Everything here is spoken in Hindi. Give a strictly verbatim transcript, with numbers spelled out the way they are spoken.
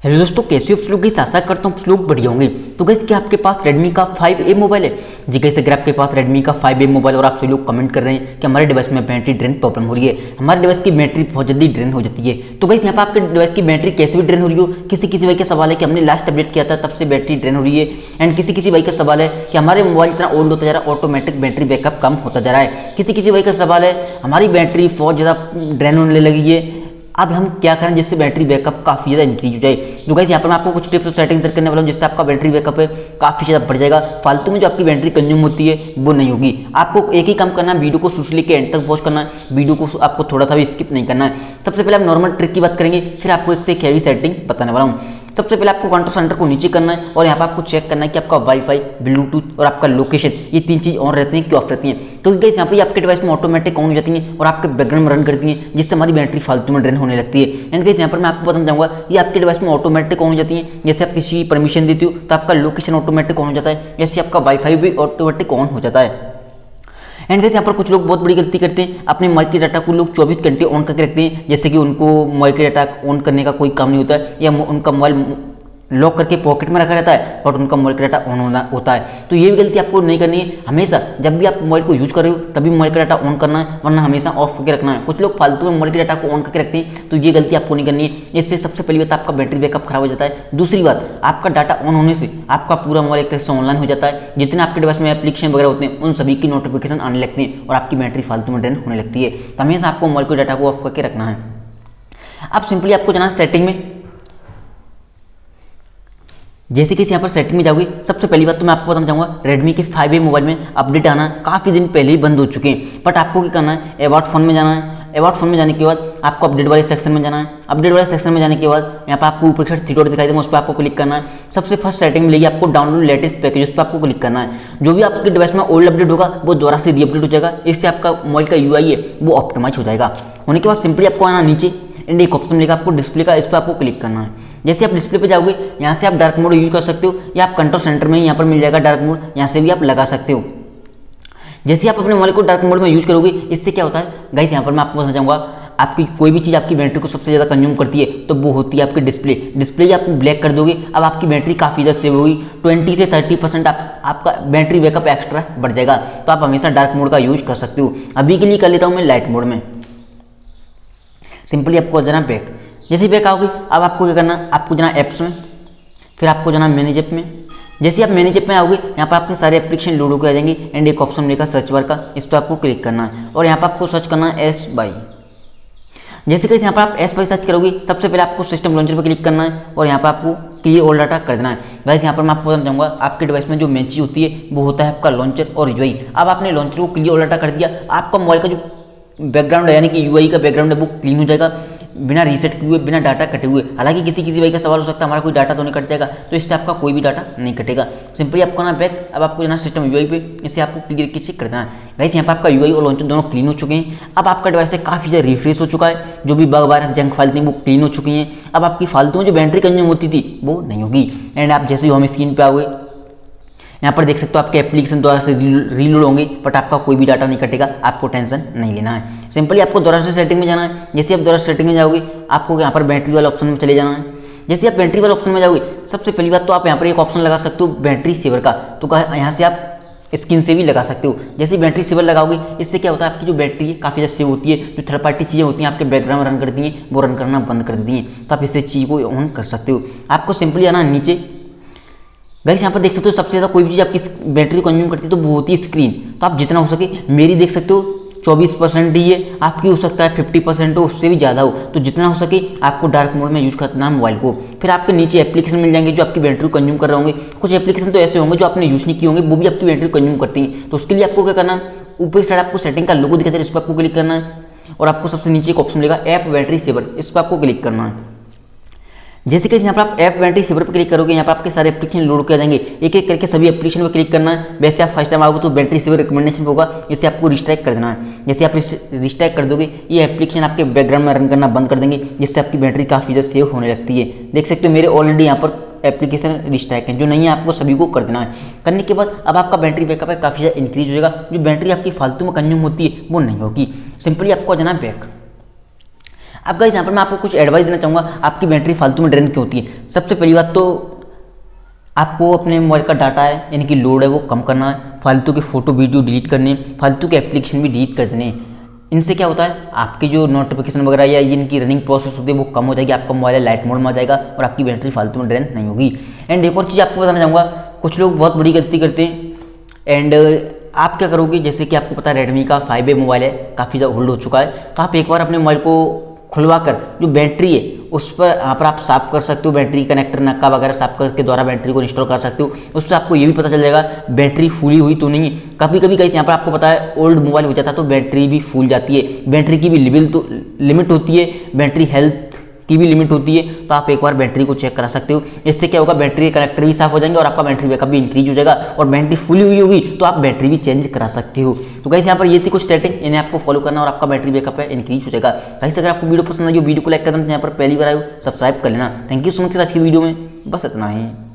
हेलो दोस्तों, कैसे हो आप लोग? आशा करता हूँ आप लोग बढ़िया होंगे। तो गैस क्या आपके पास Redmi का फाइव ए मोबाइल है? जी गैस, अगर आपके पास Redmi का फाइव ए मोबाइल और आप सभी लोग कमेंट कर रहे हैं कि हमारे डिवाइस में बैटरी ड्रेन प्रॉब्लम हो रही है, हमारे डिवाइस की बैटरी बहुत जल्दी ड्रेन हो जाती है। तो गैस यहाँ पर आपके डिवाइस की बैटरी कैसे भी ड्रेन हो रही हो, किसी किसी भाई का सवाल है कि हमने लास्ट अपडेट किया था तब से बैटरी ड्रेन हो रही है, एंड किसी किसी भाई का सवाल है कि हमारे मोबाइल इतना ओल्ड होता जा रहा है, ऑटोमेटिक बैटरी बैकअप कम होता जा रहा है। किसी किसी भाई का सवाल है हमारी बैटरी बहुत ज़्यादा ड्रेन होने लगी है, अब हम क्या करें जिससे बैटरी बैकअप काफ़ी ज़्यादा इंक्रीज हो जाए। तो गाइस यहाँ पर मैं आपको कुछ टिप्स और सेटिंग्स करने वाला हूँ जिससे आपका बैटरी बैकअप है काफ़ी ज़्यादा बढ़ जाएगा। फालतू में जो आपकी बैटरी कंज्यूम होती है वो नहीं होगी। आपको एक ही काम करना है, वीडियो को शुरू से लेकर एंड तक वॉच करना है, वीडियो को आपको थोड़ा सा भी स्किप नहीं करना है। सबसे पहले हम नॉर्मल ट्रिक की बात करेंगे, फिर आपको एक से एक हैवी सेटिंग बताने वाला हूँ। सबसे पहले आपको कंट्रोल सेंटर को नीचे करना है और यहाँ पर आपको चेक करना है कि आपका वाईफाई, ब्लूटूथ और आपका लोकेशन, ये तीन चीज़ ऑन रहती हैं कि ऑफ रहती हैं। तो गाइस यहाँ पे आपके डिवाइस में ऑटोमेटिक ऑन हो जाती हैं और आपके बैकग्राउंड में रन करती हैं, जिससे हमारी बैटरी फालतू में ड्रेन होने लगती है। एंड गाइस यहाँ पर मैं आपको बताना चाहूँगा, ये आपके डिवाइस में ऑटोमेटिक ऑन हो जाती हैं। जैसे आप किसी परमिशन देती हो तो आपका लोकेशन ऑटोमेटिक ऑन हो जाता है, जैसे आपका वाईफाई भी ऑटोमेटिक ऑन हो जाता है। एंड गाइस यहाँ पर कुछ लोग बहुत बड़ी गलती करते हैं, अपने मोबाइल के डाटा को लोग चौबीस घंटे ऑन करके रखते हैं, जैसे कि उनको मोबाइल के डाटा ऑन करने का कोई काम नहीं होता है, या उनका मोबाइल लॉक करके पॉकेट में रखा रहता है बट उनका मोबाइल का डाटा ऑन होना होता है। तो ये भी गलती आपको नहीं करनी है। हमेशा जब भी आप मोबाइल को यूज़ कर रहे हो तभी मोबाइल का डाटा ऑन करना है, वरना हमेशा ऑफ करके रखना है। कुछ लोग फालतू में मोबाइल के डाटा को ऑन करके रखते हैं, तो ये गलती आपको नहीं करनी है। इससे सबसे पहली बात आपका बैटरी बैकअप खराब हो जाता है। दूसरी बात, आपका डाटा ऑन होने से आपका पूरा मोबाइल एक तरह से ऑनलाइन हो जाता है, जितने आपके डिवाइस में एप्लीकेशन वगैरह होते हैं उन सभी की नोटिफिकेशन आने लगती हैं और आपकी बैटरी फालतू में ड्रेन होने लगती है। तो हमेशा आपको मोबाइल के डाटा को ऑफ करके रखना है। अब सिंपली आपको जाना सेटिंग में। जैसे कि यहाँ पर सेटिंग में जाओगे, सबसे पहली बात तो मैं आपको बताना चाहूँगा, Redmi के फाइव ए मोबाइल में अपडेट आना काफ़ी दिन पहले ही बंद हो चुके हैं। बट आपको क्या करना है, अबाउट फोन में जाना है। अबाउट फोन में जाने के बाद आपको अपडेट वाले सेक्शन में जाना है। अपडेट वाले सेक्शन में जाने के बाद यहाँ पर आपको ऊपर की साइड थ्री डॉट दिखाई देगा, उस पर आपको क्लिक करना है। सबसे फर्स्ट सेटिंग मिलेगी आपको डाउनलोड लेटेस्ट पैकेज, उस पर आपको क्लिक करना है। जो भी आपके डिवाइस में ओल्ड अपडेट होगा वो दोबारा से री अपडेट हो जाएगा, इससे आपका मोबाइल का यू आई है वो ऑप्टिमाइज हो जाएगा। होने के बाद सिंपली आपको आना नीचे, एंड एक ऑप्शन मिलेगा आपको डिस्प्ले का, इस पर आपको क्लिक करना है। जैसे आप डिस्प्ले पे जाओगे, यहाँ से आप डार्क मोड यूज कर सकते हो, या आप कंट्रोल सेंटर में यहाँ पर मिल जाएगा डार्क मोड, यहाँ से भी आप लगा सकते हो। जैसे आप अपने मोबाइल को डार्क मोड में यूज करोगे, इससे क्या होता है गाइस, यहाँ पर मैं आपको बताना चाहूँगा, आपकी कोई भी चीज़ आपकी बैटरी को सबसे ज़्यादा कंज्यूम करती है तो वो होती है आपकी डिस्प्ले। डिस्प्ले आप ब्लैक कर दोगे, अब आपकी बैटरी काफ़ी ज़्यादा सेव होगी, ट्वेंटी से थर्टी परसेंट आप, आपका बैटरी बैकअप एक्स्ट्रा बढ़ जाएगा। तो आप हमेशा डार्क मोड का यूज कर सकते हो। अभी के लिए कर लेता हूँ मैं लाइट मोड में। सिंपली आपको जाना बैक। जैसे बैक आओगे, अब आपको क्या करना, आपको जाना ऐप्स में, फिर आपको जाना मैनेज ऐप में। जैसे आप मैनेज ऐप में आओगे, यहाँ पर आपके सारे एप्लीकेशन लोड होकर आ जाएंगे, एंड एक ऑप्शन मिलेगा सर्च बार का, इस पर आपको क्लिक करना है और यहाँ पर आपको सर्च करना है एस बाई। जैसे कि यहाँ पर आप एस बाई सर्च करोगे, सबसे पहले आपको सिस्टम लॉन्चर पर क्लिक करना है और यहाँ पर आपको क्लियर ऑल डाटा कर देना है। गाइस यहाँ पर मैं आपको बताना चाहूँगा, आपके डिवाइस में जो मेन चीज़ होती है वो होता है आपका लॉन्चर और यूआई। अब आपने लॉन्चर को क्लियर ऑल डाटा कर दिया, आपका मोबाइल का जो बैकग्राउंड है यानी कि यूआई का बैकग्राउंड है वो क्लीन हो जाएगा, बिना रीसेट किए हुए, बिना डाटा कटे हुए। हालांकि किसी किसी भाई का सवाल हो सकता है हमारा कोई डाटा तो नहीं कट जाएगा, तो इससे आपका कोई भी डाटा नहीं कटेगा। सिंपली आपको ना बैक, अब आपको जाना सिस्टम यूआई पे, इससे आपको क्लियर की चेक कर देना है। गाइस यहाँ पर आपका यूआई और लॉन्चर दोनों क्लीन हो चुके हैं। अब आपका डिवाइस से काफ़ी ज़्यादा रिफ्रेश हो चुका है, जो भी बग वायरस जंक फाइल थी वो क्लीन हो चुकी हैं। अब आपकी फालतू में जो बैटरी कंज्यूम होती थी वो नहीं होगी। एंड आप जैसे ही होम स्क्रीन पर आओगे, यहाँ पर देख सकते हो आपके एप्लीकेशन द्वारा से रीलोड होंगे, बट आपका कोई भी डाटा नहीं कटेगा, आपको टेंशन नहीं लेना है। सिंपली आपको दोबारा से सेटिंग में जाना है। जैसे आप दोबारा सेटिंग में जाओगे, आपको यहाँ पर बैटरी वाले ऑप्शन में चले जाना है। जैसे आप बैटरी वाले ऑप्शन में जाओगे, सबसे पहली बात तो आप यहाँ पर एक ऑप्शन लगा सकते हो बैटरी सेवर का, तो यहाँ से आप स्क्रीन से भी लगा सकते हो। जैसे बैटरी सेवर लगाओगे, इससे क्या होता है, आपकी जो बैटरी है काफ़ी ज़्यादा सेव होती है। जो थर्ड पार्टी चीज़ें होती हैं आपके बैकग्राउंड में रन करती हैं, वो रन करना बंद कर देती हैं, तो आप इससे चीज़ को ऑन कर सकते हो। आपको सिंपली आना नीचे। गाइस यहाँ पर देख सकते हो सबसे ज़्यादा कोई भी चीज़ आपकी बैटरी कंज्यूम करती है तो वो होती है स्क्रीन। तो आप जितना हो सके, मेरी देख सकते हो चौबीस परसेंट ही है, आपकी हो सकता है फिफ्टी परसेंट हो, उससे भी ज़्यादा हो। तो जितना हो सके आपको डार्क मोड में यूज करना है मोबाइल को। फिर आपके नीचे एप्लीकेशन मिल जाएंगे जो आपकी बैटरी को कंज्यूम कर रहे होंगे। कुछ एप्लीकेशन तो ऐसे होंगे जो आपने यूज नहीं किए होंगे, वो भी आपकी बैटरी को कंज्यूम करती हैं। तो उसके लिए आपको क्या करना है, ऊपर साइड आपको सेटिंग का लोगो दिखाई दे रहा है, इस पर आपको क्लिक करना है और आपको सबसे नीचे एक ऑप्शन मिलेगा ऐप बैटरी सेवर, इस पर आपको क्लिक करना है। जैसे कि यहाँ पर आप ऐप बैटरी सेवर पर क्लिक करोगे, यहाँ पर आपके सारे एप्लीकेशन लोड किए जाएंगे, एक एक करके सभी एप्लीकेशन पर क्लिक करना है। वैसे आप फर्स्ट टाइम आओगे तो बैटरी सेवर रिकमेंडेशन होगा, इसे आपको रिस्ट्राइक कर देना है। जैसे आप रिस्ट्राइक कर दोगे, ये एप्लीकेशन आपके बैकग्राउंड में रन करना बंद कर देंगे, जिससे आपकी बैटरी काफ़ी ज़्यादा सेव होने लगती है। देख सकते हो मेरे ऑलरेडी यहाँ पर एप्लीकेशन रिस्ट्राइक है, जो नहीं है आपको सभी को कर देना है। करने के बाद अब आपका बैटरी बैकअप है काफ़ी ज़्यादा इंक्रीज हो जाएगा, जो बैटरी आपकी फालतू में कंज्यूम होती है वो नहीं होगी। सिंपली आपको जाना बैक। अब गाइस यहाँ पर मैं आपको कुछ एडवाइस देना चाहूँगा, आपकी बैटरी फालतू में ड्रेन क्यों होती है। सबसे पहली बात तो आपको अपने मोबाइल का डाटा है यानी कि लोड है वो कम करना है, फालतू के फोटो वीडियो डिलीट करने, फालतू के एप्लीकेशन भी डिलीट कर देने। इनसे क्या होता है, आपकी जो नोटिफिकेशन वगैरह या इनकी रनिंग प्रोसेस होती है वो कम हो जाएगी, आपका मोबाइल लाइट मोड में आ जाएगा और आपकी बैटरी फालतू में ड्रेन नहीं होगी। एंड एक और चीज़ आपको बताना चाहूँगा, कुछ लोग बहुत बड़ी गलती करते हैं। एंड आप क्या करोगे, जैसे कि आपको पता है रेडमी का फाइव ए मोबाइल है, काफ़ी ज़्यादा होल्ड हो चुका है, तो आप एक बार अपने मोबाइल को खुलवा कर जो बैटरी है उस पर यहाँ पर आप साफ कर सकते हो, बैटरी कनेक्टर नक्का वगैरह साफ करके द्वारा बैटरी को इंस्टॉल कर सकते हो। उससे आपको ये भी पता चल जाएगा बैटरी फुली हुई तो नहीं है। कभी कभी कैसे यहाँ पर आपको पता है ओल्ड मोबाइल हो जाता है तो बैटरी भी फूल जाती है, बैटरी की भी लिमिट तो लिमिट होती है, बैटरी हेल्थ की भी लिमिट होती है, तो आप एक बार बैटरी को चेक करा सकते हो। इससे क्या होगा, बैटरी के कनेक्टर भी साफ हो जाएंगे और आपका बैटरी बैकअप भी इंक्रीज हो जाएगा, और बैटरी फुली हुई होगी तो आप बैटरी भी चेंज करा सकते हो। तो गाइस यहाँ पर ये थी कुछ सेटिंग, इन्हें आपको फॉलो करना और आपका बैटरी बैकअप है इंक्रीज हो जाएगा। गाइस अगर आपको वीडियो पसंद आई, वीडियो को लाइक कर देना, यहाँ पर पहली बार आए हो सब्सक्राइब कर लेना। थैंक यू सो मच आज की वीडियो में, बस इतना ही।